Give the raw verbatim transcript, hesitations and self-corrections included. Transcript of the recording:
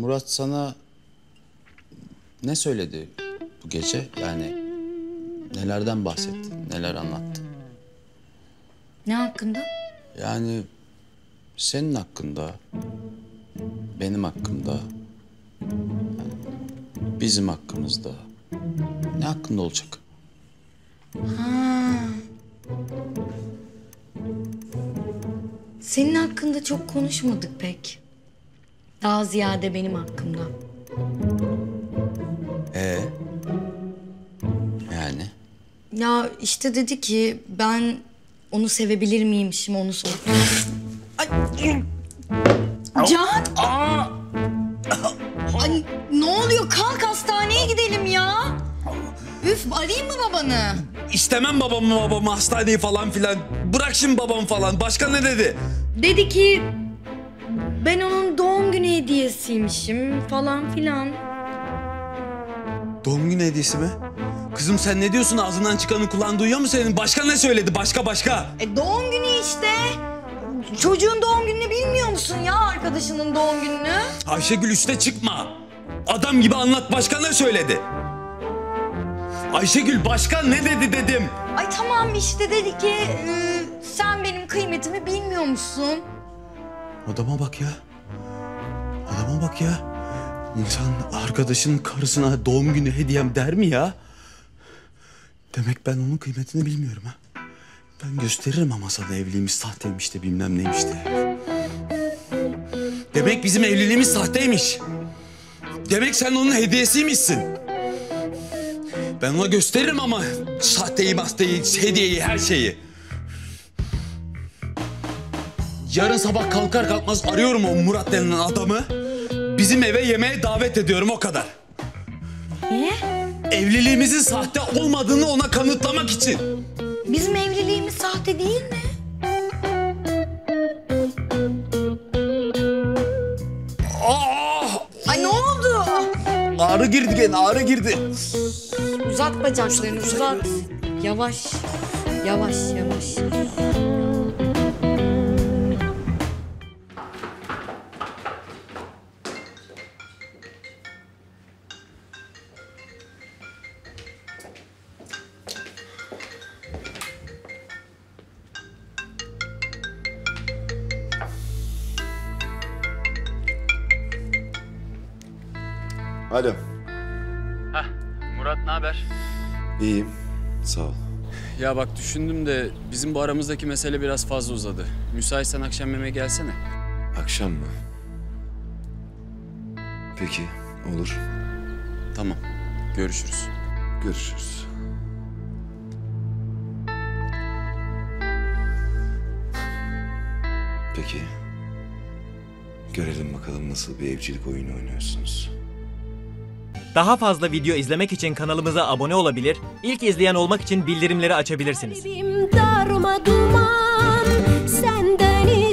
Murat sana ne söyledi bu gece? Yani nelerden bahsetti, neler anlattı? Ne hakkında? Yani senin hakkında, benim hakkımda, yani bizim hakkımızda. Ne hakkında olacak? Ha. Senin hakkında çok konuşmadık pek. Daha ziyade benim hakkımda. Ee? Yani? Ya işte dedi ki ben onu sevebilir miymişim onu sor. Ay. Can! Ay ne oluyor? Kalk hastaneye gidelim ya. Üf, arayayım mı babanı? İstemem babamı babamı hastaneyi falan filan. Bırak şimdi babam falan. Başka ne dedi? Dedi ki ben onun doğum günü hediyesiymişim falan filan. Doğum günü hediyesi mi? Kızım sen ne diyorsun? Ağzından çıkanı kulağın duyuyor mu senin? Başka ne söyledi? Başka başka. E doğum günü işte. Çocuğun doğum gününü bilmiyor musun ya, arkadaşının doğum gününü? Ayşegül üste çıkma. Adam gibi anlat. Başka ne söyledi? Ayşegül başka ne dedi dedim. Ay tamam işte dedi ki e, sen benim kıymetimi bilmiyormuşsun. Adama bak ya. Adama bak ya. İnsan arkadaşının karısına doğum günü hediyem der mi ya? Demek ben onun kıymetini bilmiyorum ha. Ben gösteririm ama sana evliliğimiz sahteymiş de bilmem neymiş de. Demek bizim evliliğimiz sahteymiş. Demek sen onun hediyesiymişsin. Ben ona gösteririm ama sahteyi, mahteyi, hediyeyi, her şeyi. Yarın sabah kalkar kalkmaz arıyorum o Murat denilen adamı. Bizim eve yemeğe davet ediyorum, o kadar. Niye? Evliliğimizin sahte olmadığını ona kanıtlamak için. Bizim evliliğimiz sahte değil mi? Aa! Ay ne oldu? Ağrı girdi gene, ağrı girdi. Uzat bacaklarını, uzat. Yavaş, yavaş, yavaş. Alo. Hah, Murat ne haber? İyiyim. Sağ ol. Ya bak düşündüm de bizim bu aramızdaki mesele biraz fazla uzadı. Müsaitsen akşam yemeğe gelsene. Akşam mı? Peki, olur. Tamam, görüşürüz. Görüşürüz. Peki. Görelim bakalım nasıl bir evcilik oyunu oynuyorsunuz. Daha fazla video izlemek için kanalımıza abone olabilir, ilk izleyen olmak için bildirimleri açabilirsiniz. Darma duman senden